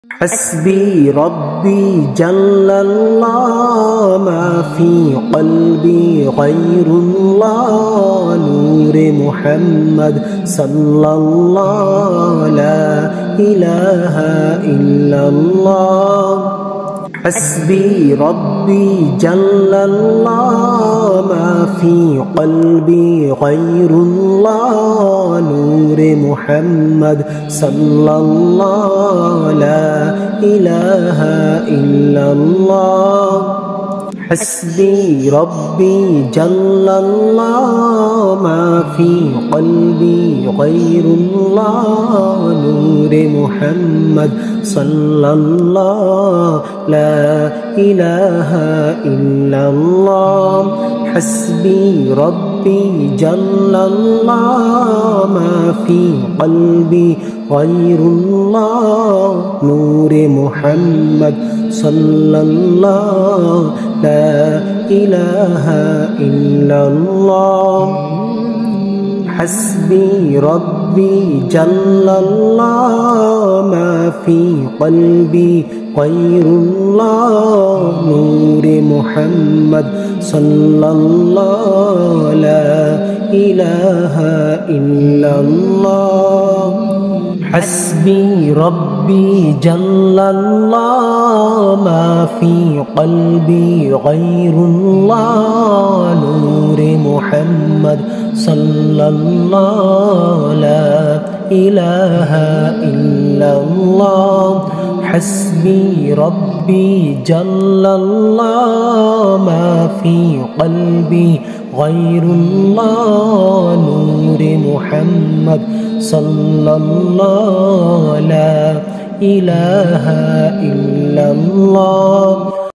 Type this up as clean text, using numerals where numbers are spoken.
حسبي ربي جل الله ما في قلبي غير الله نور محمد صلى الله لا إله إلا الله. حسبي ربي جل الله ما في قلبي غير الله نور محمد صلى الله لا إله إلا الله. حسبي ربي جل الله ما في قلبي غير الله نور محمد صلى الله لا إله إلا الله. حسبي ربي جل الله ما في قلبي غير الله نور محمد صلى الله لا إله إلا الله. حسبي ربي جل الله ما في قلبي غير الله نور محمد صلى الله لا إله إلا الله. حسبي ربي جل الله ما في قلبي غير الله نور محمد صلى الله لا إله إلا الله. حسبي ربي جل الله ما في قلبي غير الله نور محمد صلى الله لا إله إلا الله.